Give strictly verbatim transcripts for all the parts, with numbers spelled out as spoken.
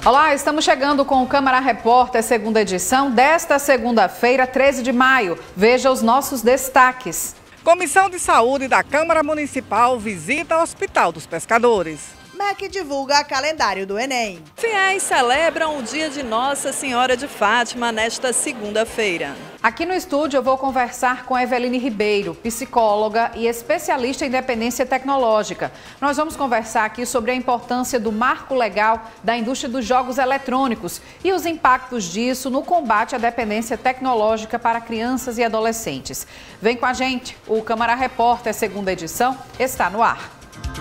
Olá, estamos chegando com o Câmara Repórter, segunda edição, desta segunda-feira, treze de maio. Veja os nossos destaques. Comissão de Saúde da Câmara Municipal visita o Hospital dos Pescadores. M E C divulga calendário do Enem. Fiéis celebram o dia de Nossa Senhora de Fátima nesta segunda-feira. Aqui no estúdio eu vou conversar com Eveline Ribeiro, psicóloga e especialista em dependência tecnológica. Nós vamos conversar aqui sobre a importância do marco legal da indústria dos jogos eletrônicos e os impactos disso no combate à dependência tecnológica para crianças e adolescentes. Vem com a gente, o Câmara Repórter, segunda edição, está no ar.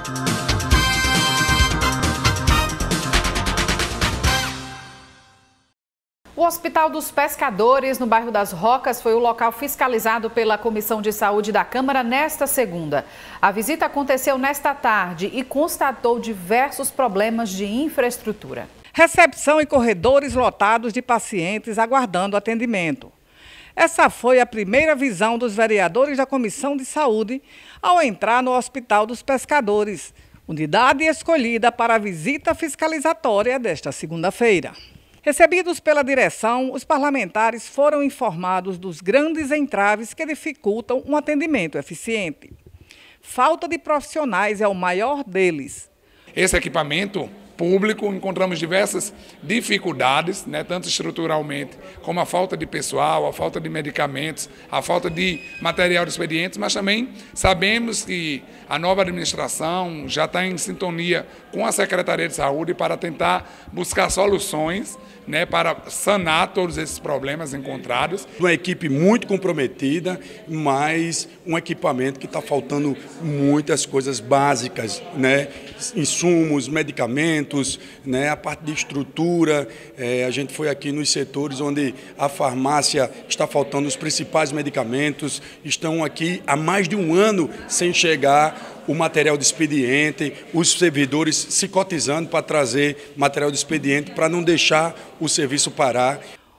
O Hospital dos Pescadores, no bairro das Rocas, foi o local fiscalizado pela Comissão de Saúde da Câmara nesta segunda. A visita aconteceu nesta tarde e constatou diversos problemas de infraestrutura. Recepção e corredores lotados de pacientes aguardando atendimento. Essa foi a primeira visão dos vereadores da Comissão de Saúde ao entrar no Hospital dos Pescadores, unidade escolhida para a visita fiscalizatória desta segunda-feira. Recebidos pela direção, os parlamentares foram informados dos grandes entraves que dificultam um atendimento eficiente. Falta de profissionais é o maior deles. Esse equipamento público, encontramos diversas dificuldades, né, tanto estruturalmente como a falta de pessoal, a falta de medicamentos, a falta de material de expedientes, mas também sabemos que a nova administração já está em sintonia com a Secretaria de Saúde para tentar buscar soluções, né, para sanar todos esses problemas encontrados. Uma equipe muito comprometida, mas um equipamento que está faltando muitas coisas básicas, né, insumos, medicamentos, né, a parte de estrutura. É, a gente foi aqui nos setores onde a farmácia está faltando os principais medicamentos, estão aqui há mais de um ano sem chegar o material de expediente, os servidores se cotizando para trazer material de expediente para não deixar o serviço parar.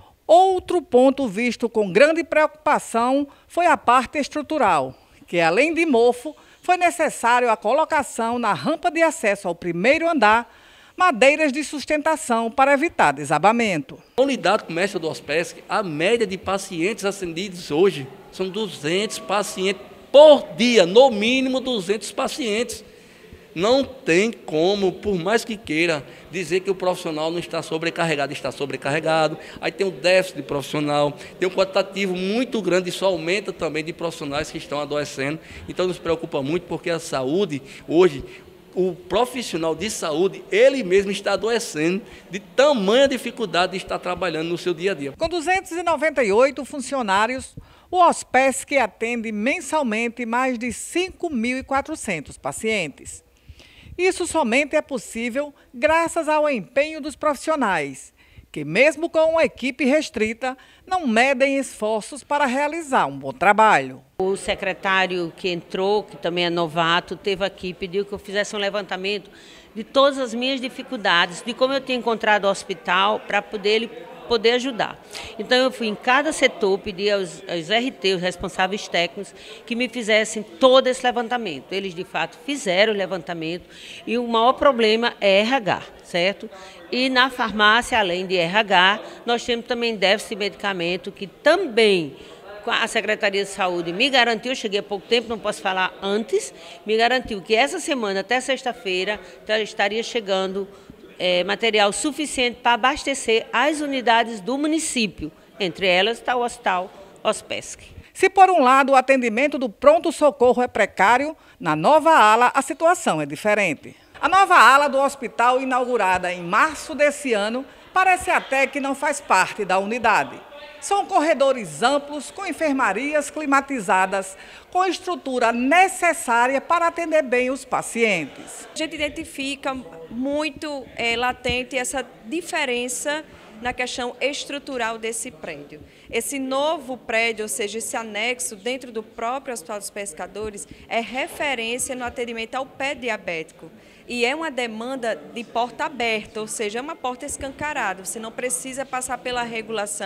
Outro ponto visto com grande preocupação foi a parte estrutural, que além de mofo, foi necessário a colocação na rampa de acesso ao primeiro andar, madeiras de sustentação para evitar desabamento. Na unidade comércio do Hospesc, a média de pacientes atendidos hoje são duzentos pacientes por dia, no mínimo duzentos pacientes. Não tem como, por mais que queira, dizer que o profissional não está sobrecarregado, está sobrecarregado. Aí tem um déficit de profissional, tem um quantitativo muito grande, isso aumenta também de profissionais que estão adoecendo. Então nos preocupa muito porque a saúde, hoje, o profissional de saúde, ele mesmo está adoecendo de tamanha dificuldade de estar trabalhando no seu dia a dia. Com duzentos e noventa e oito funcionários, o Hospesc atende mensalmente mais de cinco mil e quatrocentos pacientes. Isso somente é possível graças ao empenho dos profissionais, que mesmo com uma equipe restrita, não medem esforços para realizar um bom trabalho. O secretário que entrou, que também é novato, esteve aqui, pediu que eu fizesse um levantamento de todas as minhas dificuldades, de como eu tinha encontrado o hospital para poder ele poder ajudar. Então eu fui em cada setor, pedi aos, aos R T, os responsáveis técnicos, que me fizessem todo esse levantamento. Eles de fato fizeram o levantamento e o maior problema é R H, certo? E na farmácia, além de R H, nós temos também déficit de medicamento, que também a Secretaria de Saúde me garantiu, eu cheguei há pouco tempo, não posso falar antes, me garantiu que essa semana, até sexta-feira, estaria chegando É, material suficiente para abastecer as unidades do município. Entre elas está o Hospital Hospesc. Se por um lado o atendimento do pronto-socorro é precário, na nova ala a situação é diferente. A nova ala do hospital, inaugurada em março desse ano, parece até que não faz parte da unidade. São corredores amplos, com enfermarias climatizadas, com estrutura necessária para atender bem os pacientes. A gente identifica muito é, latente essa diferença na questão estrutural desse prédio. Esse novo prédio, ou seja, esse anexo dentro do próprio Hospital dos Pescadores, é referência no atendimento ao pé diabético. E é uma demanda de porta aberta, ou seja, é uma porta escancarada. Você não precisa passar pela regulação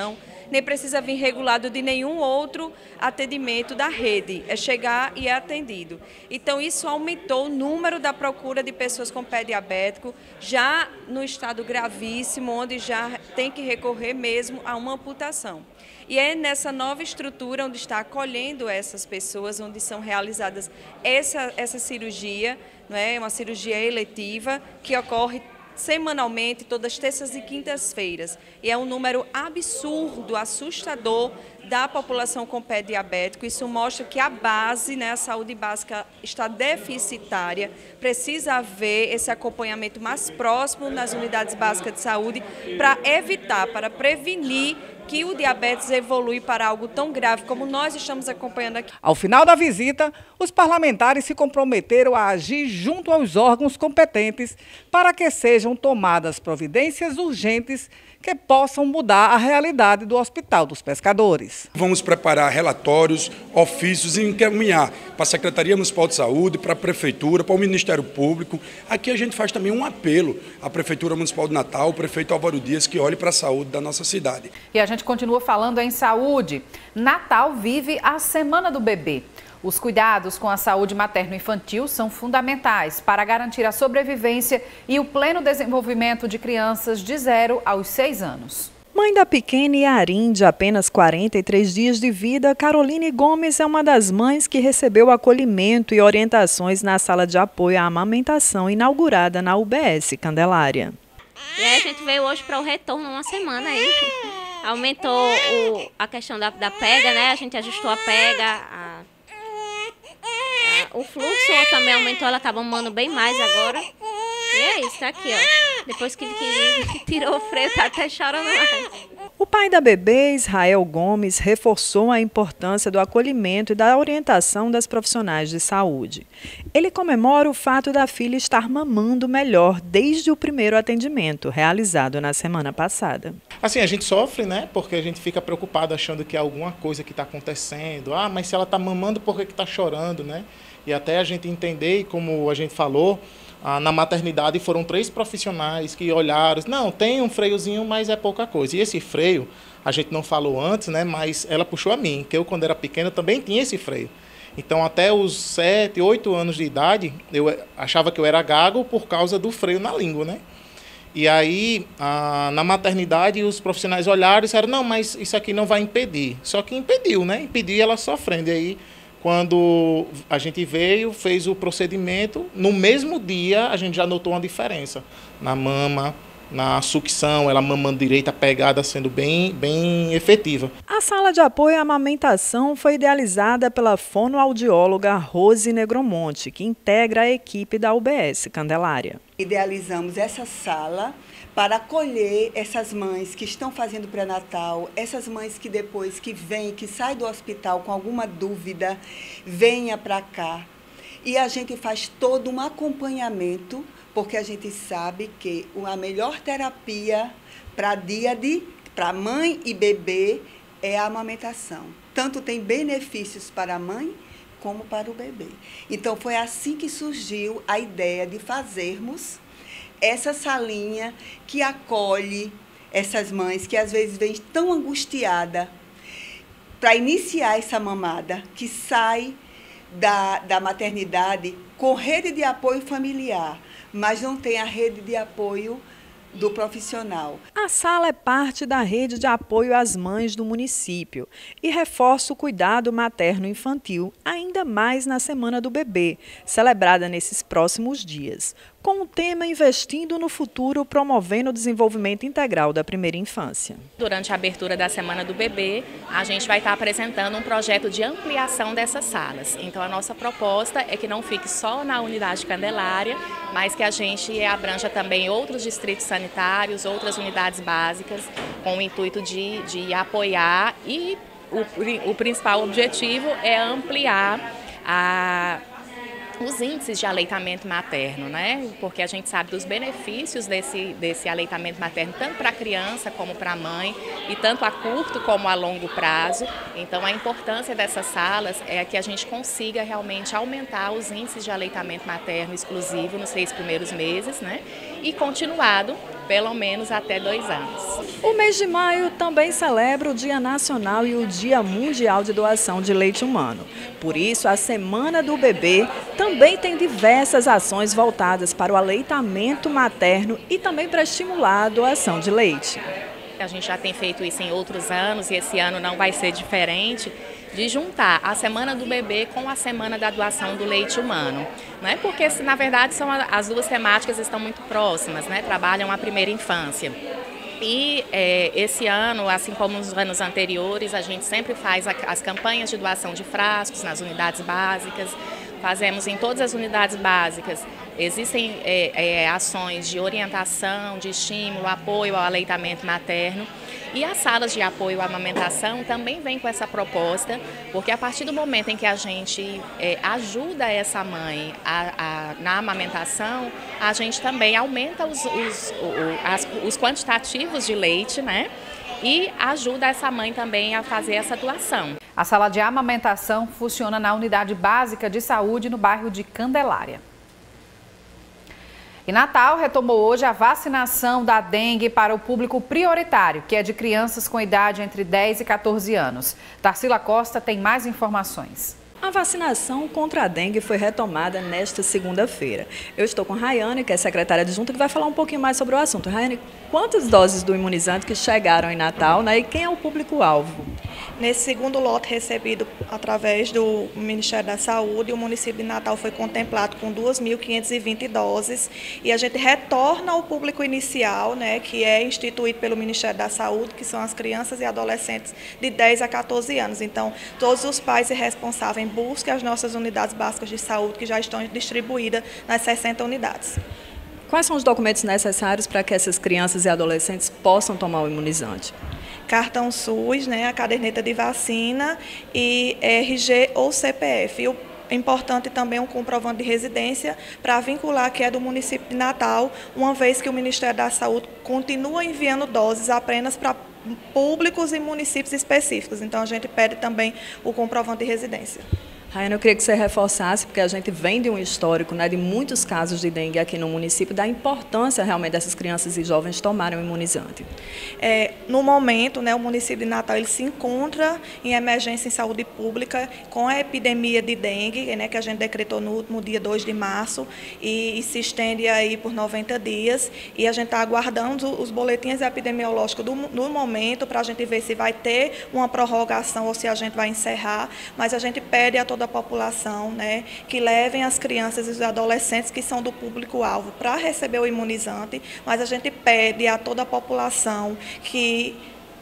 nem precisa vir regulado de nenhum outro atendimento da rede. É chegar e é atendido. Então, isso aumentou o número da procura de pessoas com pé diabético, já no estado gravíssimo, onde já tem que recorrer mesmo a uma amputação. E é nessa nova estrutura onde está acolhendo essas pessoas, onde são realizadas essa, essa cirurgia, não é? Uma cirurgia eletiva que ocorre semanalmente, todas terças e quintas-feiras. E é um número absurdo, assustador da população com pé diabético. Isso mostra que a base, né, a saúde básica está deficitária. Precisa haver esse acompanhamento mais próximo nas unidades básicas de saúde para evitar, para prevenir que o diabetes evolui para algo tão grave como nós estamos acompanhando aqui. Ao final da visita, os parlamentares se comprometeram a agir junto aos órgãos competentes para que sejam tomadas providências urgentes que possam mudar a realidade do Hospital dos Pescadores. Vamos preparar relatórios, ofícios e encaminhar para a Secretaria Municipal de Saúde, para a Prefeitura, para o Ministério Público. Aqui a gente faz também um apelo à Prefeitura Municipal de Natal, o prefeito Álvaro Dias, que olhe para a saúde da nossa cidade. E a gente continua falando em saúde. Natal vive a Semana do Bebê. Os cuidados com a saúde materno-infantil são fundamentais para garantir a sobrevivência e o pleno desenvolvimento de crianças de zero aos seis anos. Mãe da pequena Yarim, de apenas quarenta e três dias de vida, Caroline Gomes é uma das mães que recebeu acolhimento e orientações na sala de apoio à amamentação inaugurada na U B S Candelária. E aí a gente veio hoje para o retorno uma semana aí. Aumentou o, a questão da, da pega, né? A gente ajustou a pega, a, a, o fluxo também aumentou, ela tá mamando bem mais agora. E é isso, tá aqui, ó. Depois que, que tirou o freio, tá até chorando mais. O pai da bebê, Israel Gomes, reforçou a importância do acolhimento e da orientação das profissionais de saúde. Ele comemora o fato da filha estar mamando melhor desde o primeiro atendimento, realizado na semana passada. Assim, a gente sofre, né? Porque a gente fica preocupado achando que é alguma coisa que está acontecendo. Ah, mas se ela está mamando, por que está chorando, né? E até a gente entender, como a gente falou, ah, na maternidade foram três profissionais que olharam, não, tem um freiozinho, mas é pouca coisa. E esse freio, a gente não falou antes, né? Mas ela puxou a mim, que eu, quando era pequena, também tinha esse freio. Então, até os sete, oito anos de idade, eu achava que eu era gago por causa do freio na língua, né? E aí, ah, na maternidade, os profissionais olharam e disseram, não, mas isso aqui não vai impedir. Só que impediu, né? Impediu ela sofrendo. E aí, quando a gente veio, fez o procedimento, no mesmo dia a gente já notou uma diferença na mama, na sucção, ela mamando direito, a pegada sendo bem, bem efetiva. A sala de apoio à amamentação foi idealizada pela fonoaudióloga Rose Negromonte, que integra a equipe da U B S Candelária. Idealizamos essa sala para acolher essas mães que estão fazendo pré-natal, essas mães que depois que vêm, que saem do hospital com alguma dúvida, venha para cá. E a gente faz todo um acompanhamento, porque a gente sabe que a melhor terapia para dia de, para mãe e bebê é a amamentação. Tanto tem benefícios para a mãe como para o bebê. Então foi assim que surgiu a ideia de fazermos essa salinha que acolhe essas mães que às vezes vêm tão angustiadas para iniciar essa mamada, que sai da, da maternidade com rede de apoio familiar, mas não tem a rede de apoio do profissional. A sala é parte da rede de apoio às mães do município e reforça o cuidado materno-infantil, ainda mais na Semana do Bebê, celebrada nesses próximos dias, com o tema Investindo no Futuro, promovendo o desenvolvimento integral da primeira infância. Durante a abertura da Semana do Bebê, a gente vai estar apresentando um projeto de ampliação dessas salas. Então a nossa proposta é que não fique só na unidade Candelária, mas que a gente abranja também outros distritos sanitários, outras unidades básicas, com o intuito de, de apoiar, e o, o principal objetivo é ampliar a os índices de aleitamento materno, né? Porque a gente sabe dos benefícios desse, desse aleitamento materno, tanto para a criança como para a mãe, e tanto a curto como a longo prazo. Então, a importância dessas salas é que a gente consiga realmente aumentar os índices de aleitamento materno exclusivo nos seis primeiros meses, né? E continuado pelo menos até dois anos. O mês de maio também celebra o Dia Nacional e o Dia Mundial de Doação de Leite Humano. Por isso, a Semana do Bebê também tem diversas ações voltadas para o aleitamento materno e também para estimular a doação de leite. A gente já tem feito isso em outros anos e esse ano não vai ser diferente, de juntar a Semana do Bebê com a Semana da Doação do Leite Humano. Não é porque, na verdade, são as duas temáticas estão muito próximas, né? Trabalham a primeira infância. E é, esse ano, assim como nos anos anteriores, a gente sempre faz a, as campanhas de doação de frascos nas unidades básicas, fazemos em todas as unidades básicas. Existem é, é, ações de orientação, de estímulo, apoio ao aleitamento materno. E as salas de apoio à amamentação também vêm com essa proposta, porque a partir do momento em que a gente é, ajuda essa mãe a, a, na amamentação, a gente também aumenta os, os, o, as, os quantitativos de leite, né? E ajuda essa mãe também a fazer essa doação. A sala de amamentação funciona na Unidade Básica de Saúde no bairro de Candelária. E Natal retomou hoje a vacinação da dengue para o público prioritário, que é de crianças com idade entre dez e quatorze anos. Tarsila Costa tem mais informações. A vacinação contra a dengue foi retomada nesta segunda-feira. Eu estou com Rayane, que é secretária adjunta, que vai falar um pouquinho mais sobre o assunto. Rayane, quantas doses do imunizante que chegaram em Natal, né, e quem é o público-alvo? Nesse segundo lote recebido através do Ministério da Saúde, o município de Natal foi contemplado com duas mil quinhentas e vinte doses e a gente retorna ao público inicial, né, que é instituído pelo Ministério da Saúde, que são as crianças e adolescentes de dez a quatorze anos. Então, todos os pais e responsáveis busquem as nossas unidades básicas de saúde, que já estão distribuídas nas sessenta unidades. Quais são os documentos necessários para que essas crianças e adolescentes possam tomar o imunizante? Cartão SUS, né, a caderneta de vacina e R G ou C P F. E o é importante também um comprovante de residência para vincular que é do município de Natal, uma vez que o Ministério da Saúde continua enviando doses apenas para públicos e municípios específicos. Então, a gente pede também o comprovante de residência. Rayane, eu queria que você reforçasse, porque a gente vem de um histórico, né, de muitos casos de dengue aqui no município, da importância realmente dessas crianças e jovens tomarem o imunizante. É, no momento, né, o município de Natal ele se encontra em emergência em saúde pública com a epidemia de dengue, né, que a gente decretou no último dia dois de março e, e se estende aí por noventa dias. E a gente está aguardando os boletins epidemiológicos do, no momento para a gente ver se vai ter uma prorrogação ou se a gente vai encerrar, mas a gente pede a toda da população, né, que levem as crianças e os adolescentes que são do público-alvo para receber o imunizante, mas a gente pede a toda a população que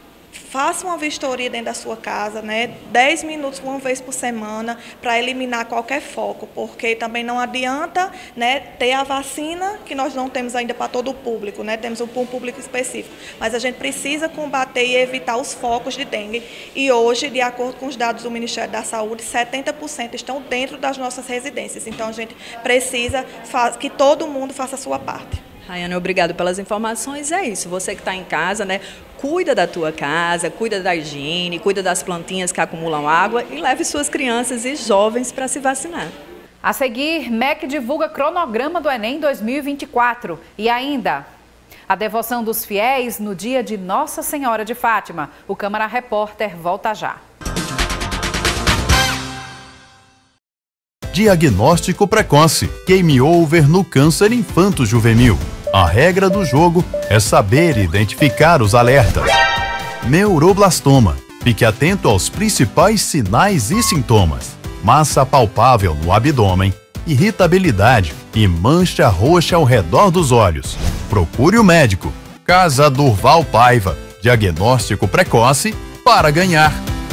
faça uma vistoria dentro da sua casa, né, dez minutos uma vez por semana, para eliminar qualquer foco, porque também não adianta, né, ter a vacina, que nós não temos ainda para todo o público, né, temos um público específico, mas a gente precisa combater e evitar os focos de dengue. E hoje, de acordo com os dados do Ministério da Saúde, setenta por cento estão dentro das nossas residências, então a gente precisa que todo mundo faça a sua parte. Rayane, obrigado pelas informações. É isso, você que está em casa, né, cuida da tua casa, cuida da higiene, cuida das plantinhas que acumulam água e leve suas crianças e jovens para se vacinar. A seguir, M E C divulga cronograma do Enem dois mil e vinte e quatro e ainda a devoção dos fiéis no dia de Nossa Senhora de Fátima. O Câmara Repórter volta já. Diagnóstico precoce, game over no câncer infanto-juvenil. A regra do jogo é saber identificar os alertas. Neuroblastoma. Fique atento aos principais sinais e sintomas. Massa palpável no abdômen, irritabilidade e mancha roxa ao redor dos olhos. Procure o médico. Casa Durval Paiva. Diagnóstico precoce para ganhar.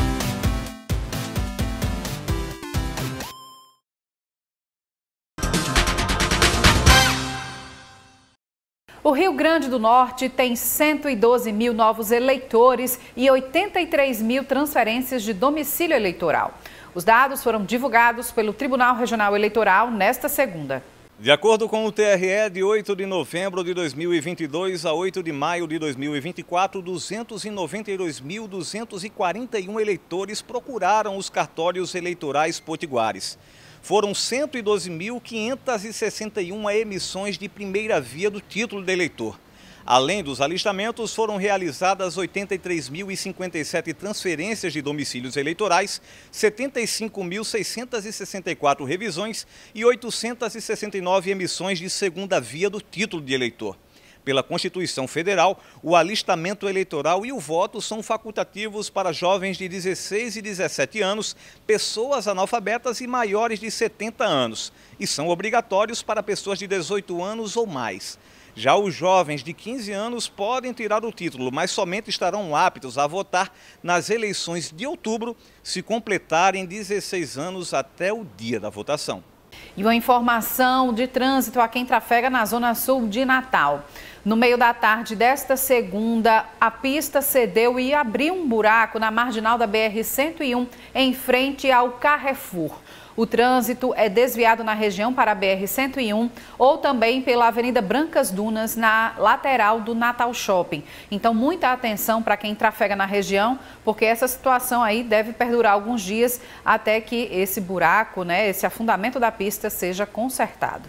O Rio Grande do Norte tem cento e doze mil novos eleitores e oitenta e três mil transferências de domicílio eleitoral. Os dados foram divulgados pelo Tribunal Regional Eleitoral nesta segunda. De acordo com o T R E, de oito de novembro de dois mil e vinte e dois a oito de maio de dois mil e vinte e quatro, duzentos e noventa e dois mil duzentos e quarenta e um eleitores procuraram os cartórios eleitorais potiguares. Foram cento e doze mil quinhentas e sessenta e uma emissões de primeira via do título de eleitor. Além dos alistamentos, foram realizadas oitenta e três mil e cinquenta e sete transferências de domicílios eleitorais, setenta e cinco mil seiscentas e sessenta e quatro revisões e oitocentas e sessenta e nove emissões de segunda via do título de eleitor. Pela Constituição Federal, o alistamento eleitoral e o voto são facultativos para jovens de dezesseis e dezessete anos, pessoas analfabetas e maiores de setenta anos, e são obrigatórios para pessoas de dezoito anos ou mais. Já os jovens de quinze anos podem tirar o título, mas somente estarão aptos a votar nas eleições de outubro, se completarem dezesseis anos até o dia da votação. E uma informação de trânsito a quem trafega na Zona Sul de Natal. No meio da tarde desta segunda, a pista cedeu e abriu um buraco na marginal da B R cento e um, em frente ao Carrefour. O trânsito é desviado na região para a B R cento e um ou também pela Avenida Brancas Dunas, na lateral do Natal Shopping. Então, muita atenção para quem trafega na região, porque essa situação aí deve perdurar alguns dias até que esse buraco, né, esse afundamento da pista seja consertado.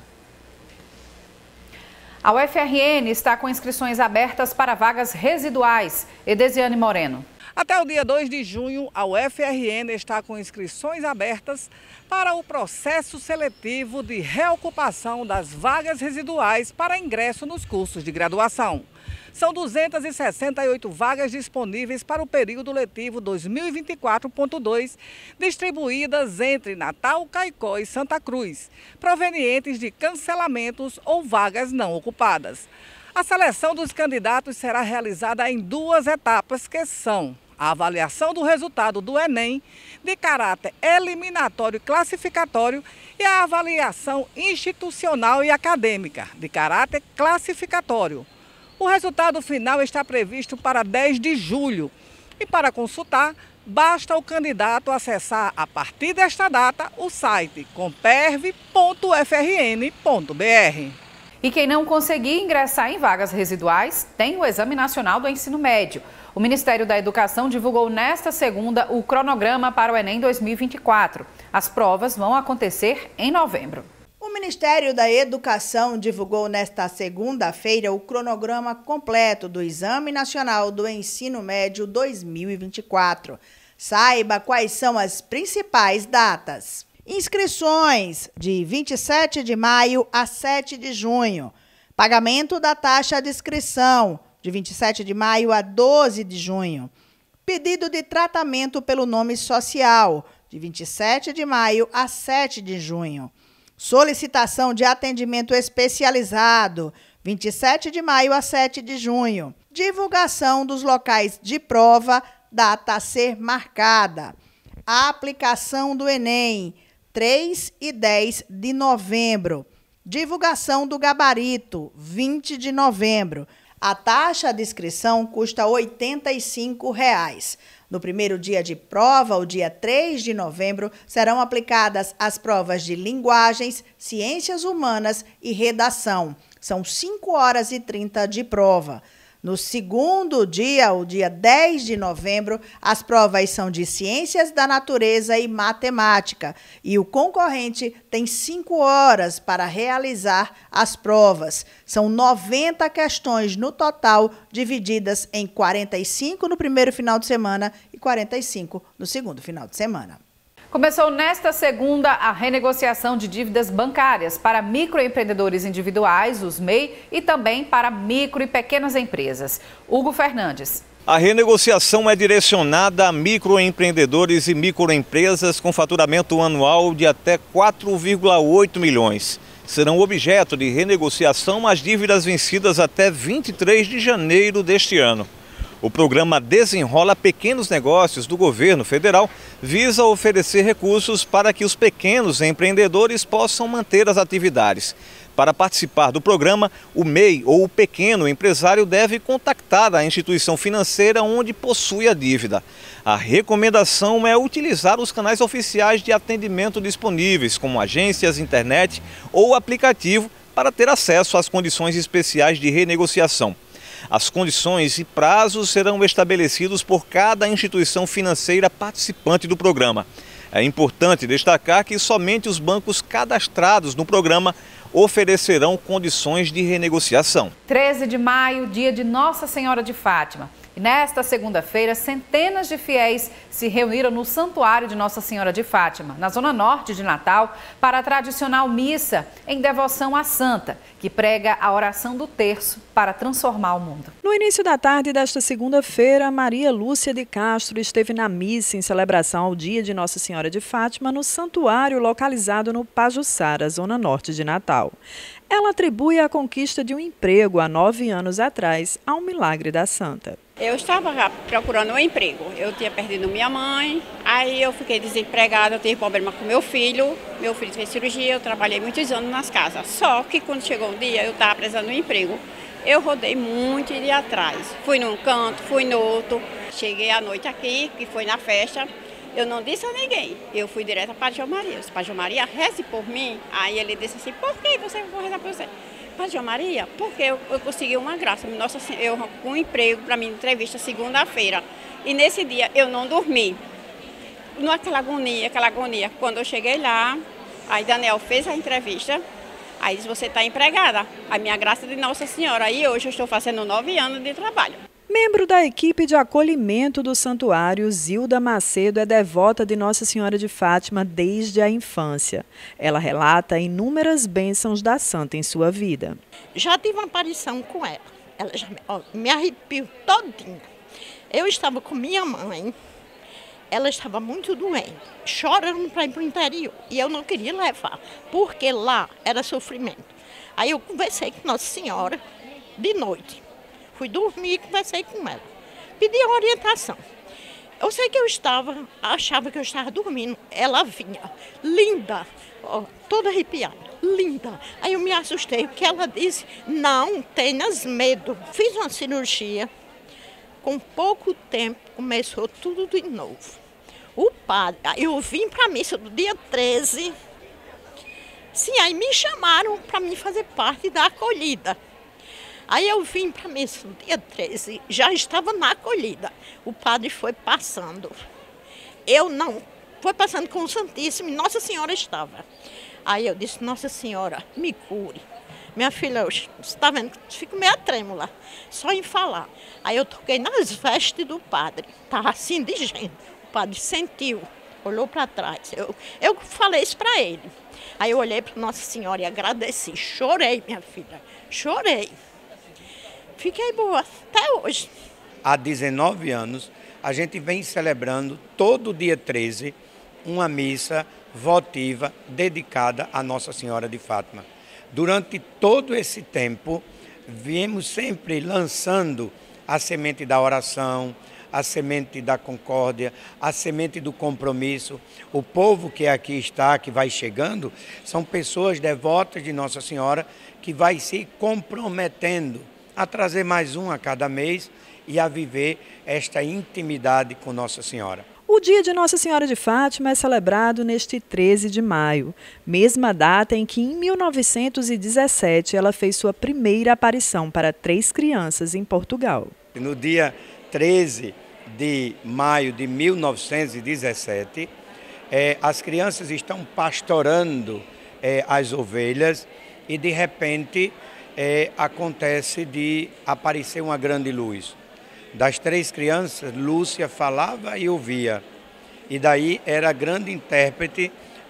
A U F R N está com inscrições abertas para vagas residuais. Edesiane Moreno. Até o dia dois de junho, a U F R N está com inscrições abertas para o processo seletivo de reocupação das vagas residuais para ingresso nos cursos de graduação. São duzentas e sessenta e oito vagas disponíveis para o período letivo dois mil e vinte e quatro ponto dois, distribuídas entre Natal, Caicó e Santa Cruz, provenientes de cancelamentos ou vagas não ocupadas. A seleção dos candidatos será realizada em duas etapas, que são a avaliação do resultado do Enem, de caráter eliminatório e classificatório, e a avaliação institucional e acadêmica, de caráter classificatório. O resultado final está previsto para dez de julho. E para consultar, basta o candidato acessar a partir desta data o site comperv ponto f r n ponto b r. E quem não conseguir ingressar em vagas residuais tem o Exame Nacional do Ensino Médio. O Ministério da Educação divulgou nesta segunda o cronograma para o Enem dois mil e vinte e quatro. As provas vão acontecer em novembro. O Ministério da Educação divulgou nesta segunda-feira o cronograma completo do Exame Nacional do Ensino Médio dois mil e vinte e quatro. Saiba quais são as principais datas. Inscrições de vinte e sete de maio a sete de junho. Pagamento da taxa de inscrição de vinte e sete de maio a doze de junho. Pedido de tratamento pelo nome social de vinte e sete de maio a sete de junho. Solicitação de atendimento especializado, vinte e sete de maio a sete de junho. Divulgação dos locais de prova, data a ser marcada. A aplicação do Enem, três e dez de novembro. Divulgação do gabarito, vinte de novembro. A taxa de inscrição custa oitenta e cinco reais. No primeiro dia de prova, o dia três de novembro, serão aplicadas as provas de linguagens, ciências humanas e redação. São cinco horas e trinta de prova. No segundo dia, o dia dez de novembro, as provas são de ciências da natureza e matemática. E o concorrente tem cinco horas para realizar as provas. São noventa questões no total, divididas em quarenta e cinco no primeiro final de semana e quarenta e cinco no segundo final de semana. Começou nesta segunda a renegociação de dívidas bancárias para microempreendedores individuais, os M E I, e também para micro e pequenas empresas. Hugo Fernandes. A renegociação é direcionada a microempreendedores e microempresas com faturamento anual de até quatro vírgula oito milhões. Serão objeto de renegociação as dívidas vencidas até vinte e três de janeiro deste ano. O programa Desenrola Pequenos Negócios do governo federal visa oferecer recursos para que os pequenos empreendedores possam manter as atividades. Para participar do programa, o M E I ou o pequeno empresário deve contactar a instituição financeira onde possui a dívida. A recomendação é utilizar os canais oficiais de atendimento disponíveis, como agências, internet ou aplicativo, para ter acesso às condições especiais de renegociação. As condições e prazos serão estabelecidos por cada instituição financeira participante do programa. É importante destacar que somente os bancos cadastrados no programa oferecerão condições de renegociação. treze de maio, dia de Nossa Senhora de Fátima. E nesta segunda-feira, centenas de fiéis se reuniram no Santuário de Nossa Senhora de Fátima, na zona norte de Natal, para a tradicional missa em devoção à Santa, que prega a oração do terço para transformar o mundo. No início da tarde desta segunda-feira, Maria Lúcia de Castro esteve na missa em celebração ao dia de Nossa Senhora de Fátima no santuário localizado no Pajuçara, zona norte de Natal. Ela atribui a conquista de um emprego há nove anos atrás ao milagre da Santa. Eu estava procurando um emprego, eu tinha perdido minha mãe, aí eu fiquei desempregada, eu tive problema com meu filho, meu filho fez cirurgia, eu trabalhei muitos anos nas casas, só que quando chegou um dia eu estava precisando de um emprego, eu rodei muito de atrás, fui num canto, fui no outro, cheguei à noite aqui, que foi na festa, eu não disse a ninguém, eu fui direto para João Maria, eu disse, Padre João Maria, reze por mim, aí ele disse assim, por que você vai rezar por você? Padre João Maria, porque eu, eu consegui uma graça, nossa, eu com um emprego para minha entrevista segunda-feira. E nesse dia eu não dormi. Naquela agonia, aquela agonia. Quando eu cheguei lá, aí Daniel fez a entrevista, aí disse, você está empregada. A minha graça de Nossa Senhora. E hoje eu estou fazendo nove anos de trabalho. Membro da equipe de acolhimento do santuário, Zilda Macedo é devota de Nossa Senhora de Fátima desde a infância. Ela relata inúmeras bênçãos da Santa em sua vida. Já tive uma aparição com ela. Ela já ó, me arrepiou todinha. Eu estava com minha mãe, ela estava muito doente, chorando para ir para o interior. E eu não queria levar, porque lá era sofrimento. Aí eu conversei com Nossa Senhora de noite. Fui dormir e conversei com ela. Pedi a orientação. Eu sei que eu estava, achava que eu estava dormindo. Ela vinha, linda, ó, toda arrepiada, linda. Aí eu me assustei, porque ela disse, não tenhas medo. Fiz uma cirurgia, com pouco tempo começou tudo de novo. O padre, eu vim para a missa do dia treze, sim, aí me chamaram para mim fazer parte da acolhida. Aí eu vim para a missa no dia treze, já estava na acolhida. O padre foi passando. Eu não, foi passando com o Santíssimo e Nossa Senhora estava. Aí eu disse, Nossa Senhora, me cure. Minha filha, você está vendo, fico meio trêmula, só em falar. Aí eu toquei nas vestes do padre, estava assim de gente. O padre sentiu, olhou para trás. Eu, eu falei isso para ele. Aí eu olhei para Nossa Senhora e agradeci. Chorei, minha filha, chorei. Fiquei boa até hoje. Há dezenove anos, a gente vem celebrando todo dia treze uma missa votiva dedicada a Nossa Senhora de Fátima. Durante todo esse tempo, viemos sempre lançando a semente da oração, a semente da concórdia, a semente do compromisso. O povo que aqui está, que vai chegando, são pessoas devotas de Nossa Senhora que vai se comprometendo a trazer mais um a cada mês e a viver esta intimidade com Nossa Senhora. O dia de Nossa Senhora de Fátima é celebrado neste treze de maio, mesma data em que, em mil novecentos e dezessete, ela fez sua primeira aparição para três crianças em Portugal. No dia treze de maio de mil novecentos e dezessete, eh, as crianças estão pastorando eh, as ovelhas e, de repente, É, acontece de aparecer uma grande luz. Das três crianças, Lúcia falava e ouvia. E daí era a grande intérprete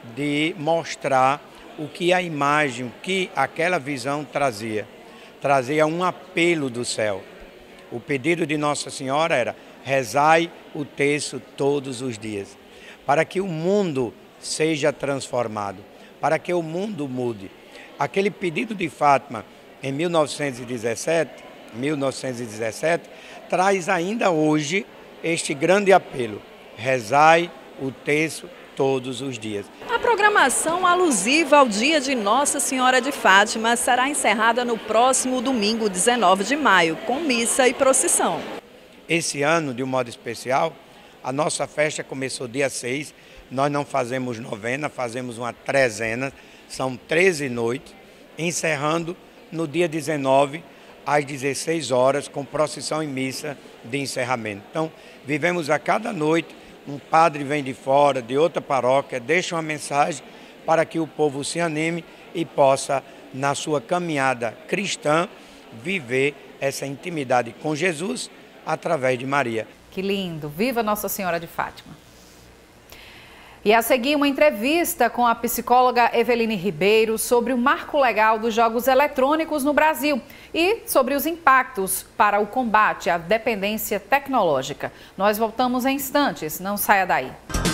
de mostrar o que a imagem, o que aquela visão trazia. Trazia um apelo do céu. O pedido de Nossa Senhora era, rezai o terço todos os dias, para que o mundo seja transformado, para que o mundo mude. Aquele pedido de Fátima, em mil novecentos e dezessete, mil novecentos e dezessete, traz ainda hoje este grande apelo, rezai o terço todos os dias. A programação alusiva ao dia de Nossa Senhora de Fátima será encerrada no próximo domingo, dezenove de maio, com missa e procissão. Esse ano, de um modo especial, a nossa festa começou dia seis, nós não fazemos novena, fazemos uma trezena, são treze noites, encerrando no dia dezenove, às dezesseis horas, com procissão e missa de encerramento. Então, vivemos a cada noite, um padre vem de fora, de outra paróquia, deixa uma mensagem para que o povo se anime e possa na sua caminhada cristã, viver essa intimidade com Jesus através de Maria. Que lindo! Viva Nossa Senhora de Fátima! E a seguir, uma entrevista com a psicóloga Eveline Ribeiro sobre o marco legal dos jogos eletrônicos no Brasil e sobre os impactos para o combate à dependência tecnológica. Nós voltamos em instantes, não saia daí.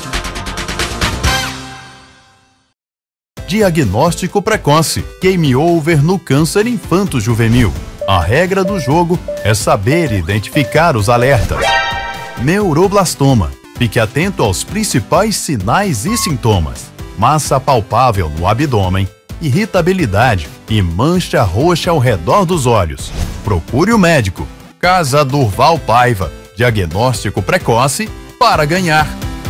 Diagnóstico precoce. Game over no câncer infanto-juvenil. A regra do jogo é saber identificar os alertas. Neuroblastoma. Fique atento aos principais sinais e sintomas. Massa palpável no abdômen, irritabilidade e mancha roxa ao redor dos olhos. Procure o médico. Casa Durval Paiva. Diagnóstico precoce para ganhar.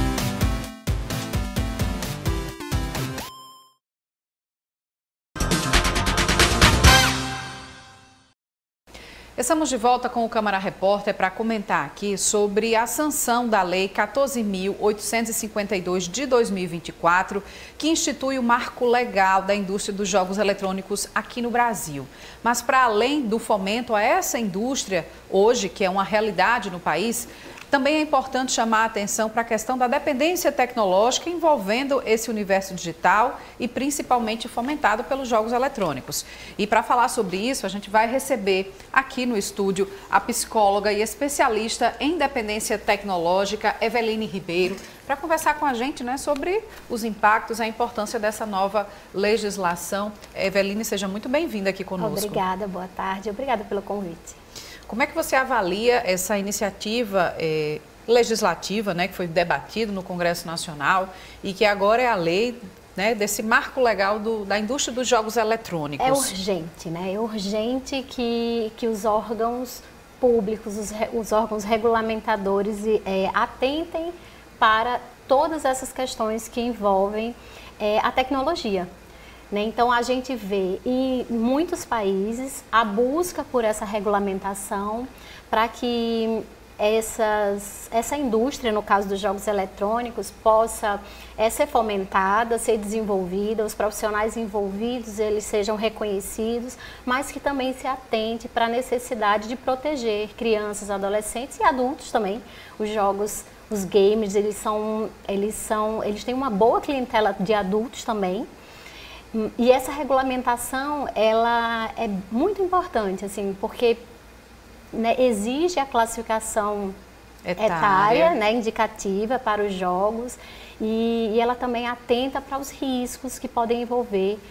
Estamos de volta com o Câmara Repórter para comentar aqui sobre a sanção da Lei quatorze mil oitocentos e cinquenta e dois de dois mil e vinte e quatro, que institui o marco legal da indústria dos jogos eletrônicos aqui no Brasil. Mas para além do fomento a essa indústria, hoje, que é uma realidade no país, também é importante chamar a atenção para a questão da dependência tecnológica envolvendo esse universo digital e principalmente fomentado pelos jogos eletrônicos. E para falar sobre isso, a gente vai receber aqui no estúdio a psicóloga e especialista em dependência tecnológica, Eveline Ribeiro, para conversar com a gente, né, sobre os impactos, a importância dessa nova legislação. Eveline, seja muito bem-vinda aqui conosco. Obrigada, boa tarde. Obrigada pelo convite. Como é que você avalia essa iniciativa eh, legislativa, né, que foi debatida no Congresso Nacional e que agora é a lei, né, desse marco legal do, da indústria dos jogos eletrônicos? É urgente, né? É urgente que, que os órgãos públicos, os, os órgãos regulamentadores eh, atentem para todas essas questões que envolvem eh, a tecnologia. Então, a gente vê em muitos países a busca por essa regulamentação para que essas, essa indústria, no caso dos jogos eletrônicos, possa é, ser fomentada, ser desenvolvida, os profissionais envolvidos eles sejam reconhecidos, mas que também se atente para a necessidade de proteger crianças, adolescentes e adultos também. Os jogos, os games, eles, são, eles, são, eles têm uma boa clientela de adultos também. E essa regulamentação, ela é muito importante, assim, porque né, exige a classificação etária, etária né, indicativa para os jogos e, e ela também atenta para os riscos que podem envolver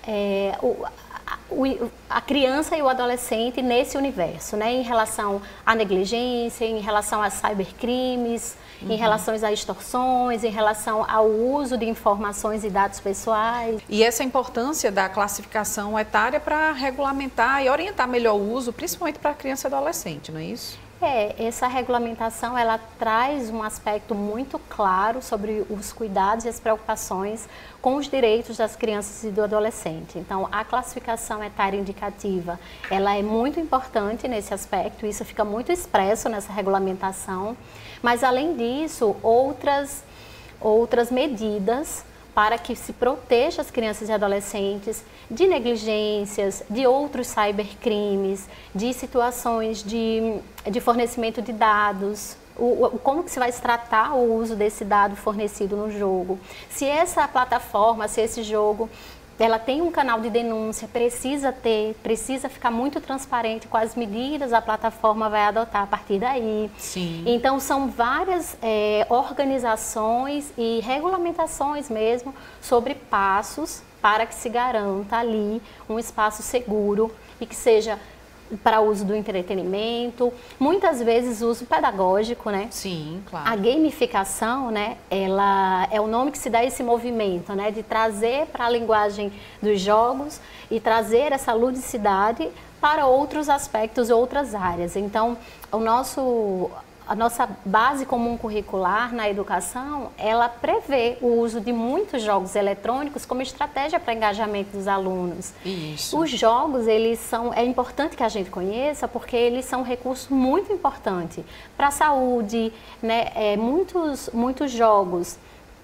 é, o, a, o, a criança e o adolescente nesse universo, né, em relação à negligência, em relação a cybercrimes, Uhum. em relação a extorsões, em relação ao uso de informações e dados pessoais. E essa importância da classificação etária para regulamentar e orientar melhor o uso, principalmente para criança e adolescente, não é isso? É, essa regulamentação, ela traz um aspecto muito claro sobre os cuidados e as preocupações com os direitos das crianças e do adolescente. Então, a classificação etária indicativa, ela é muito importante nesse aspecto, isso fica muito expresso nessa regulamentação, mas além disso, outras, outras medidas para que se proteja as crianças e adolescentes de negligências, de outros cybercrimes, de situações de, de fornecimento de dados, o, o, como que se vai tratar o uso desse dado fornecido no jogo. Se essa plataforma, se esse jogo, ela tem um canal de denúncia, precisa ter, precisa ficar muito transparente com as medidas a plataforma vai adotar a partir daí. Sim. Então, são várias é, organizações e regulamentações mesmo sobre passos para que se garanta ali um espaço seguro e que seja para uso do entretenimento, muitas vezes uso pedagógico, né? Sim, claro. A gamificação, né, ela é o nome que se dá a esse movimento, né, de trazer para a linguagem dos jogos e trazer essa ludicidade para outros aspectos, outras áreas. Então, o nosso... A nossa base comum curricular na educação, ela prevê o uso de muitos jogos eletrônicos como estratégia para engajamento dos alunos. Isso. Os jogos, eles são, é importante que a gente conheça, porque eles são um recurso muito importante para a saúde, né? É, muitos, muitos jogos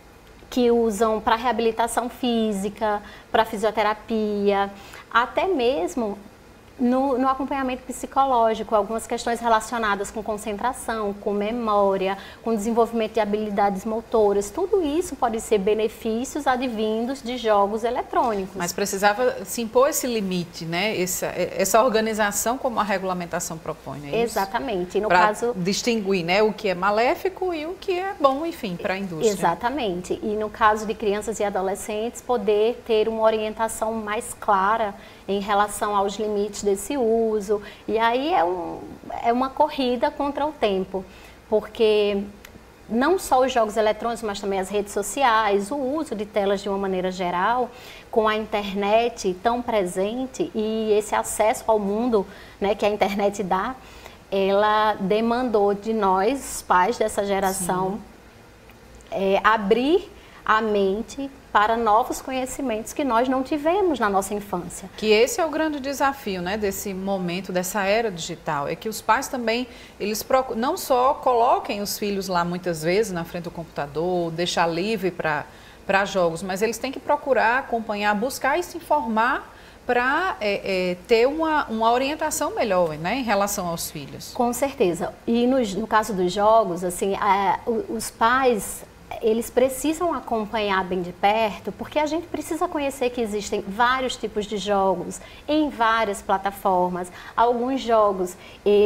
que usam para reabilitação física, para fisioterapia, até mesmo No, no acompanhamento psicológico, algumas questões relacionadas com concentração, com memória, com desenvolvimento de habilidades motoras, tudo isso pode ser benefícios advindos de jogos eletrônicos. Mas precisava se impor esse limite, né? Essa, essa organização como a regulamentação propõe, é isso? Exatamente. No pra caso distinguir, né, o que é maléfico e o que é bom, enfim, para a indústria. Exatamente. E no caso de crianças e adolescentes, poder ter uma orientação mais clara em relação aos limites desse uso. E aí é, um, é uma corrida contra o tempo, porque não só os jogos eletrônicos, mas também as redes sociais, o uso de telas de uma maneira geral, com a internet tão presente e esse acesso ao mundo, né, que a internet dá, ela demandou de nós, pais dessa geração, é, abrir a mente para novos conhecimentos que nós não tivemos na nossa infância. Que esse é o grande desafio, né, desse momento, dessa era digital, é que os pais também, eles não só coloquem os filhos lá muitas vezes na frente do computador, deixar livre para para jogos, mas eles têm que procurar acompanhar, buscar e se informar para é, é, ter uma, uma orientação melhor, né, em relação aos filhos. Com certeza. E no, no caso dos jogos, assim, a, os pais, eles precisam acompanhar bem de perto, porque a gente precisa conhecer que existem vários tipos de jogos em várias plataformas. Alguns jogos,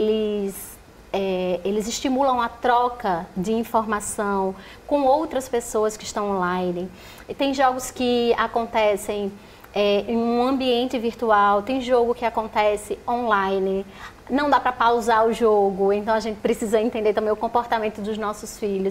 eles, é, eles estimulam a troca de informação com outras pessoas que estão online. E tem jogos que acontecem é, em um ambiente virtual, tem jogo que acontece online. Não dá para pausar o jogo, então a gente precisa entender também o comportamento dos nossos filhos.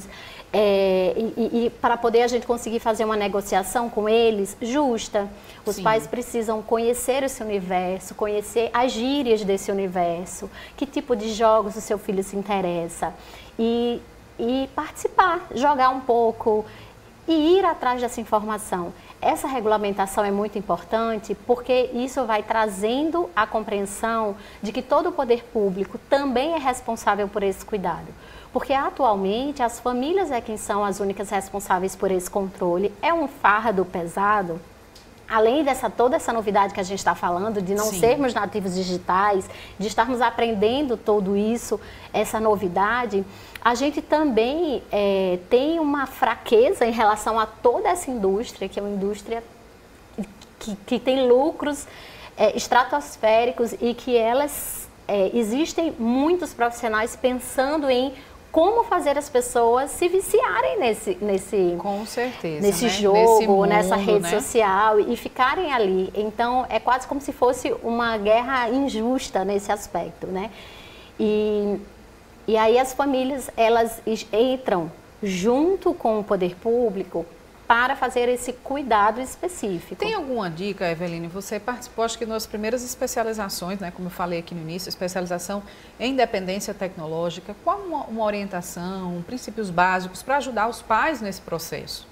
É, e, e para poder a gente conseguir fazer uma negociação com eles justa, os Sim. pais precisam conhecer esse universo, conhecer as gírias desse universo, que tipo de jogos o seu filho se interessa e, e participar, jogar um pouco e ir atrás dessa informação. Essa regulamentação é muito importante porque isso vai trazendo a compreensão de que todo o poder público também é responsável por esse cuidado. Porque atualmente as famílias é quem são as únicas responsáveis por esse controle. É um fardo pesado. Além dessa toda essa novidade que a gente está falando, de não Sim. sermos nativos digitais, de estarmos aprendendo tudo isso, essa novidade, a gente também é, tem uma fraqueza em relação a toda essa indústria, que é uma indústria que, que tem lucros é, estratosféricos e que elas, é, existem muitos profissionais pensando em como fazer as pessoas se viciarem nesse, nesse, Com certeza, nesse né? jogo, nesse mundo, nessa rede né? social e ficarem ali. Então, é quase como se fosse uma guerra injusta nesse aspecto, né? E, e aí as famílias, elas entram junto com o poder público para fazer esse cuidado específico. Tem alguma dica, Eveline? Você participou, acho que nas primeiras especializações, né, como eu falei aqui no início, especialização em dependência tecnológica. Qual uma, uma orientação, princípios básicos para ajudar os pais nesse processo?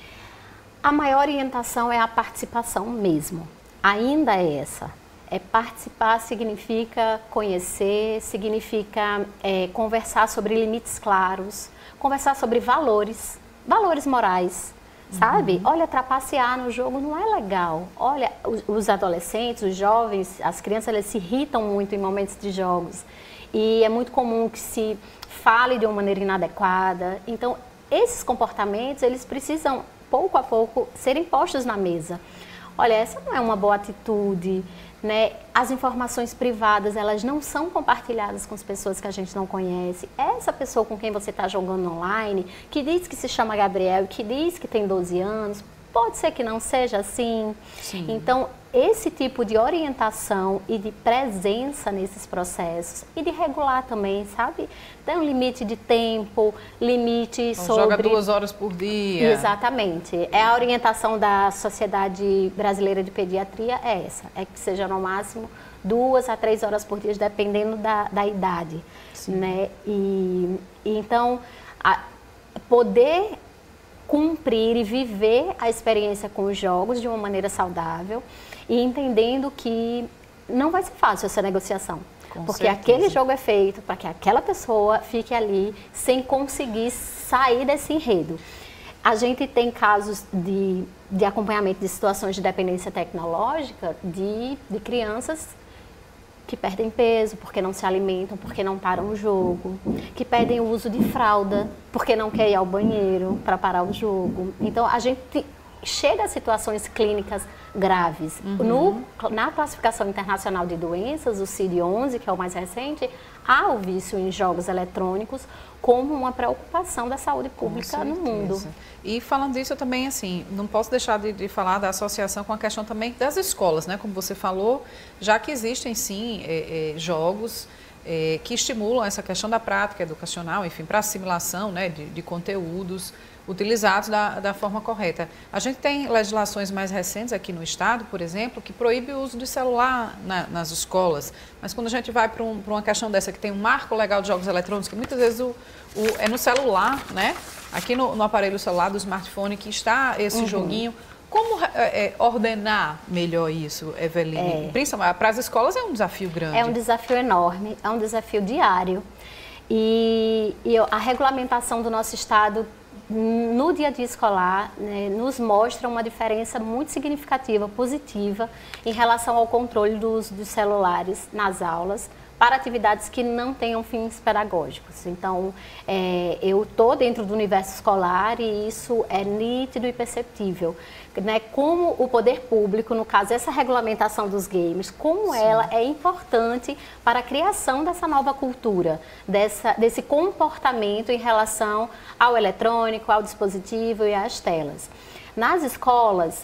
A maior orientação é a participação mesmo. Ainda é essa. É participar significa conhecer, significa é, conversar sobre limites claros, conversar sobre valores, valores morais. Sabe? Uhum. Olha, trapacear no jogo não é legal. Olha, os, os adolescentes, os jovens, as crianças, eles se irritam muito em momentos de jogos. E é muito comum que se fale de uma maneira inadequada. Então, esses comportamentos, eles precisam, pouco a pouco, serem postos na mesa. Olha, essa não é uma boa atitude, né? As informações privadas, elas não são compartilhadas com as pessoas que a gente não conhece. Essa pessoa com quem você está jogando online, que diz que se chama Gabriel, que diz que tem doze anos, pode ser que não seja assim. Sim. Então, esse tipo de orientação e de presença nesses processos e de regular também, sabe? Tem um limite de tempo, limite então, sobre... Joga duas horas por dia. Exatamente. É a orientação da Sociedade Brasileira de Pediatria, é essa. É que seja no máximo duas a três horas por dia, dependendo da, da idade. Sim. Né? E, e então, a, poder cumprir e viver a experiência com os jogos de uma maneira saudável e entendendo que não vai ser fácil essa negociação. Com porque certeza. Aquele jogo é feito para que aquela pessoa fique ali sem conseguir sair desse enredo. A gente tem casos de, de acompanhamento de situações de dependência tecnológica de, de crianças que perdem peso porque não se alimentam, porque não param o jogo, que perdem o uso de fralda porque não quer ir ao banheiro para parar o jogo. Então, a gente chega a situações clínicas graves. Uhum. No, na classificação internacional de doenças, o C I D onze, que é o mais recente, há o vício em jogos eletrônicos como uma preocupação da saúde pública no mundo. E falando disso, eu também, assim, não posso deixar de, de falar da associação com a questão também das escolas, né? Como você falou, já que existem, sim, é, é, jogos é, que estimulam essa questão da prática educacional, enfim, para assimilação, né, de, de conteúdos utilizados da, da forma correta. A gente tem legislações mais recentes aqui no estado, por exemplo, que proíbe o uso de celular na, nas escolas, mas quando a gente vai para um, para uma questão dessa que tem um marco legal de jogos eletrônicos, que muitas vezes o, o, é no celular, né? Aqui no, no aparelho celular do smartphone que está esse uhum. joguinho. Como é, ordenar melhor isso, Eveline? É. Principalmente para as escolas é um desafio grande. É um desafio enorme, é um desafio diário. E, e a regulamentação do nosso estado no dia a dia escolar, né, nos mostra uma diferença muito significativa, positiva, em relação ao controle do uso dos celulares nas aulas para atividades que não tenham fins pedagógicos. Então, é, eu estou dentro do universo escolar e isso é nítido e perceptível. Né, como o poder público, no caso, essa regulamentação dos games, como Sim. ela é importante para a criação dessa nova cultura, dessa, desse comportamento em relação ao eletrônico, ao dispositivo e às telas. Nas escolas,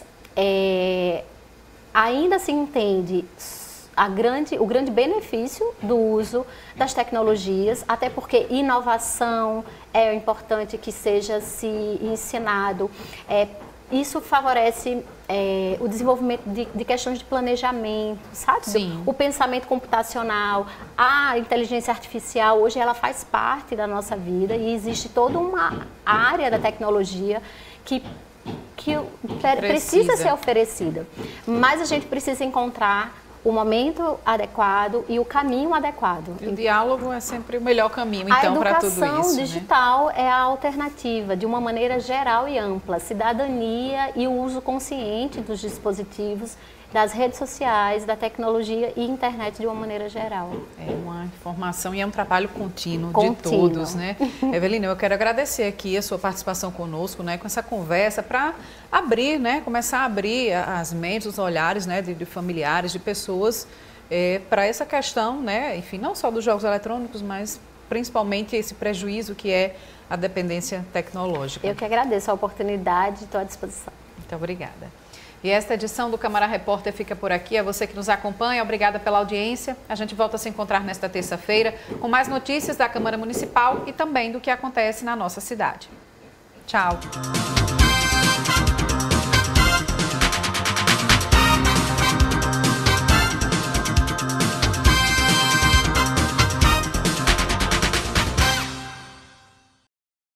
é, ainda se entende a grande, o grande benefício do uso das tecnologias, até porque inovação é importante que seja se ensinado. É, isso favorece é, o desenvolvimento de, de questões de planejamento, sabe? Sim. O pensamento computacional, a inteligência artificial, hoje ela faz parte da nossa vida e existe toda uma área da tecnologia que que precisa. precisa ser oferecida. Mas a gente precisa encontrar o momento adequado e o caminho adequado. E o diálogo é sempre o melhor caminho, então, para tudo isso. A educação digital, né? É a alternativa, de uma maneira geral e ampla. Cidadania e o uso consciente dos dispositivos, das redes sociais, da tecnologia e internet de uma maneira geral. É uma informação e é um trabalho contínuo, contínuo. de todos, né? Eveline, eu quero agradecer aqui a sua participação conosco, né, com essa conversa para abrir, né, começar a abrir as mentes, os olhares, né, de, de familiares, de pessoas é, para essa questão, né, enfim, não só dos jogos eletrônicos, mas principalmente esse prejuízo que é a dependência tecnológica. Eu que agradeço a oportunidade e estou à disposição. Muito obrigada. E esta edição do Câmara Repórter fica por aqui. A você que nos acompanha, obrigada pela audiência. A gente volta a se encontrar nesta terça-feira com mais notícias da Câmara Municipal e também do que acontece na nossa cidade. Tchau.